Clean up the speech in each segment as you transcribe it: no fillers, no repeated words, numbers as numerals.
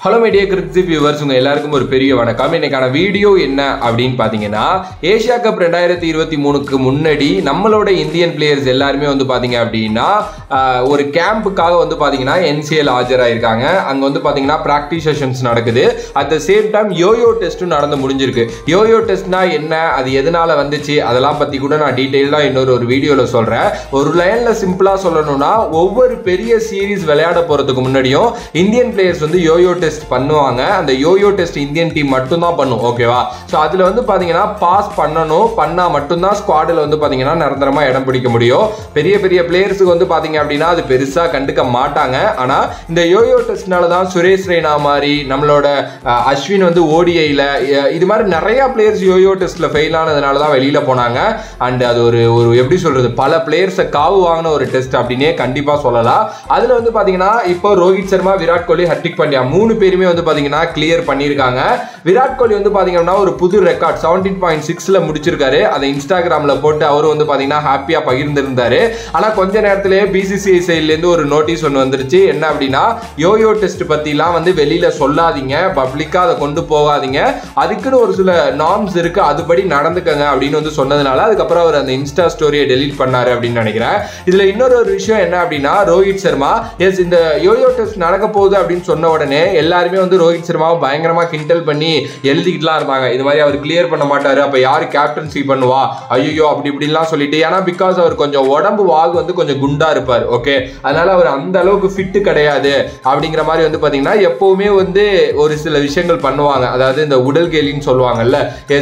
Hello media Criczip viewers, உங்க எல்லாருக்கும் ஒரு பெரிய வணக்கம். இன்னைக்கான வீடியோ என்ன அப்படினு பாத்தீங்கன்னா ஏசியா கப் 2023க்கு முன்னாடி நம்மளோட இந்தியன் பிளேயர்ஸ் எல்லாரும் வந்து பாத்தீங்க அப்படினா ஒரு கேம்புக்காக வந்து பாத்தீங்கன்னா NCL ஆஜராயிருக்காங்க. அங்க வந்து பாத்தீங்கன்னா பிராக்டீஸ் செஷன்ஸ் நடக்குது. At the same time yoyo டெஸ்டும் நடந்து முடிஞ்சிருக்கு. யோயோ டெஸ்ட்னா என்ன, அது எதனால வந்துச்சு, அதெல்லாம் பத்தி கூட நான் டீடைலா இன்னொரு வீடியோல சொல்றேன். ஒரு லைன்ல சிம்பிளா சொல்லணும்னா ஒவ்வொரு பெரிய சீரிஸ் விளையாட போறதுக்கு முன்னாடியும் இந்தியன் பிளேயர்ஸ் வந்து யோயோ பண்ணுவாங்க. அந்த யோயோ டெஸ்ட் இந்தியன் டீம் மட்டும் தான் பண்ணும். ஓகேவா? சோ அதுல வந்து பாத்தீங்கன்னா பாஸ் பண்ணனும், பண்ணா மட்டும் தான் ஸ்குவாட்ல வந்து பாத்தீங்கன்னா நிரந்தரமா இடம் பிடிக்க முடியும். பெரிய பெரிய பிளேயர்ஸ்க்கு வந்து பாத்தீங்க அப்படினா அது பெருசா கண்டுக்க மாட்டாங்க. ஆனா இந்த யோயோ டெஸ்ட்னால தான் சுரேஷ் ரெய்னா மாதிரி நம்மளோட அஸ்வின் வந்து ஓடிஐல இது மாதிரி நிறைய பிளேயர்ஸ் யோயோ டெஸ்ட்ல ஃபெயில் ஆனதுனால தான் வெளியில போனாங்க. அண்ட் அது ஒரு எப்படி சொல்றது, பல பிளேயர்ஸை காவு வாங்கின ஒரு டெஸ்ட் அப்படின்னே கண்டிப்பா சொல்லலாம். அதுல வந்து பாத்தீங்கன்னா இப்போ ரோஹித் சர்மா, விராட் கோலி, ஹர்திக் பாண்டியா மூணு பேருமே வந்து பாத்தீங்கன்னா கிளியர் பண்ணிருக்காங்க. விராட் கோலி வந்து பாத்தீங்கன்னா ஒரு புது ரெக்கார்ட் 17.6ல முடிச்சிருக்காரு. அதை இன்ஸ்டாகிராம்ல போட்டு அவரு வந்து பாத்தீங்கன்னா ஹாப்பியா பகிர்ந்திருந்தாரு. ஆனா கொஞ்ச நேரத்திலேயே BCCI சைடுல இருந்து ஒரு நோட்டீஸ் ஒன்று வந்துருச்சு. என்ன அப்படின்னா, யோயோ டெஸ்ட் பத்திலாம் வந்து வெளியில சொல்லாதீங்க, பப்ளிக்கா அதை கொண்டு போகாதீங்க, அதுக்குன்னு ஒரு சில நார்ம்ஸ் இருக்கு, அதுபடி நடந்துக்கங்க அப்படின்னு வந்து சொன்னதுனால அதுக்கப்புறம் அவர் அந்த இன்ஸ்டா ஸ்டோரியை டெலீட் பண்ணாரு அப்படின்னு நினைக்கிறேன். இதுல இன்னொரு விஷயம் என்ன அப்படின்னா, ரோஹித் சர்மா இந்த யோயோ டெஸ்ட் நடக்க போகுது அப்படின்னு சொன்ன உடனே எல்லாருமே வந்து ரோஹித் சர்மாவை பயங்கரமா கிண்டல் பண்ணி எழுதிக்கிட்டுலாம் இருந்தாங்க. இது மாதிரி அவர் கிளியர் பண்ண மாட்டாரு, அப்ப யாரு கேப்டன்சி பண்ணுவா, ஐயோ அப்படி இப்படிலாம் சொல்லிட்டு. ஏன்னா பிகாஸ் அவர் கொஞ்சம் உடம்பு வாகு வந்து கொஞ்சம் குண்டா இருப்பார். ஓகே, அதனால அவர் அந்த அளவுக்கு ஃபிட் கிடையாது அப்படிங்கிற மாதிரி வந்து பாத்தீங்கன்னா எப்பவுமே வந்து ஒரு சில விஷயங்கள் பண்ணுவாங்க. அதாவது இந்த உடல் கேலின்னு சொல்லுவாங்கல்ல,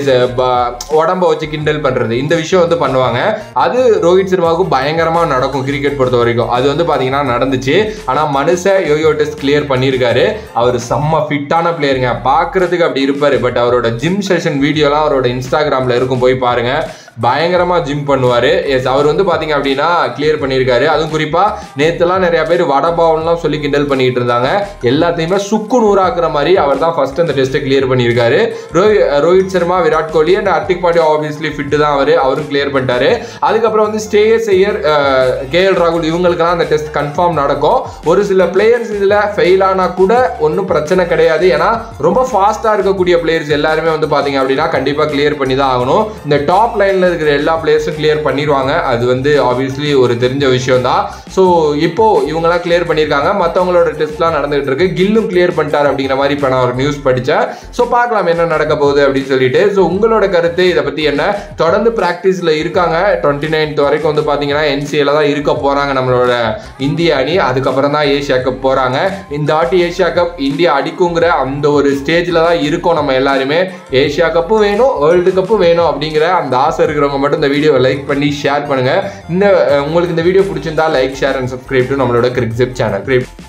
உடம்ப வச்சு கிண்டல் பண்றது, இந்த விஷயம் வந்து பண்ணுவாங்க. அது ரோஹித் சர்மாவுக்கு பயங்கரமா நடக்கும் கிரிக்கெட் பொறுத்த வரைக்கும். அது வந்து பாத்தீங்கன்னா நடந்துச்சு. ஆனா மனுஷன் யோயோ டெஸ்ட் கிளியர் பண்ணியிருக்காரு. அவர் செம்ம ஃபிட்டான பிளேயருங்க, பார்க்கறதுக்கு அப்படி இருப்பாரு. பட் அவரோட ஜிம் செஷன் வீடியோலாம் அவரோட இன்ஸ்டாகிராம்ல இருக்கும், போய் பாருங்க. பயங்கரமா ஜிம் பண்ணுவாரு. எஸ், அவர் வந்து பாத்தீங்க அப்படின்னா கிளியர் பண்ணியிருக்காரு. அதுவும் குறிப்பா நேத்துலாம் நிறைய பேர் வடபாவன்லாம் சொல்லி கிண்டல் பண்ணிட்டு இருந்தாங்க. எல்லாத்தையுமே சுக்கு நூறாக்குற மாதிரி அவர் தான் ஃபர்ஸ்ட் அந்த டெஸ்ட்டை கிளியர் பண்ணியிருக்காரு. Rohit Sharma, Virat Kohli and Hardik Pandya obviously fit தான் அவரும் கிளியர் பண்ணிட்டாரு. அதுக்கப்புறம் வந்து ஸ்ரேயஸ் ஐயர், KL ராகுல் இவங்களுக்கெல்லாம் அந்த டெஸ்ட் கன்ஃபார்ம் நடக்கும். ஒரு சில பிளேயர்ஸ் இதுல ஃபெயில் ஆனா கூட ஒன்றும் பிரச்சனை கிடையாது. ஏன்னா ரொம்ப ஃபாஸ்டா இருக்கக்கூடிய பிளேயர்ஸ் எல்லாருமே வந்து பாத்தீங்க அப்படின்னா கண்டிப்பா கிளியர் பண்ணி தான் ஆகணும். இந்த டாப் லைன்ல இருக்கிற எல்லா பிளேயர்ஸும் கிளியர் பண்ணிடுவாங்க. அது வந்து ஆப்வியஸ்லி ஒரு தெரிஞ்ச விஷயம் தான். ஸோ இப்போ இவங்கெல்லாம் கிளியர் பண்ணியிருக்காங்க. மற்றவங்களோட டெஸ்ட்லாம் நடந்துகிட்டு இருக்கு. கில்லும் கிளியர் பண்ணிட்டார் அப்படிங்கிற மாதிரி இப்போ நான் ஒரு நியூஸ் படித்தேன். ஸோ பார்க்கலாம் என்ன நடக்க போகுது அப்படின்னு சொல்லிட்டு. ஸோ உங்களோட கருத்து இதை பற்றி என்ன? தொடர்ந்து ப்ராக்டிஸில் இருக்காங்க. 29th வரைக்கும் வந்து பார்த்தீங்கன்னா NCL தான் இருக்க போகிறாங்க நம்மளோட இந்திய அணி. அதுக்கப்புறம் தான் ஏசியா கப் போகிறாங்க. இந்த வாட்டி ஏசியா கப் இந்தியா அடிக்குங்கிற அந்த ஒரு ஸ்டேஜில் தான் இருக்கோம் நம்ம எல்லாருமே. ஏசியா கப்பும் வேணும், வேர்ல்டு கப்பும் வேணும் அப்படிங்கிற அந்த ஆசை இருக்கிறவங்க மட்டும் இந்த வீடியோவை லைக் பண்ணி ஷேர் பண்ணுங்க. உங்களுக்கு இந்த வீடியோ பிடிச்சிருந்தா like, share and subscribe to நம்மளோட கிரிக்ஸிப் சேனல்.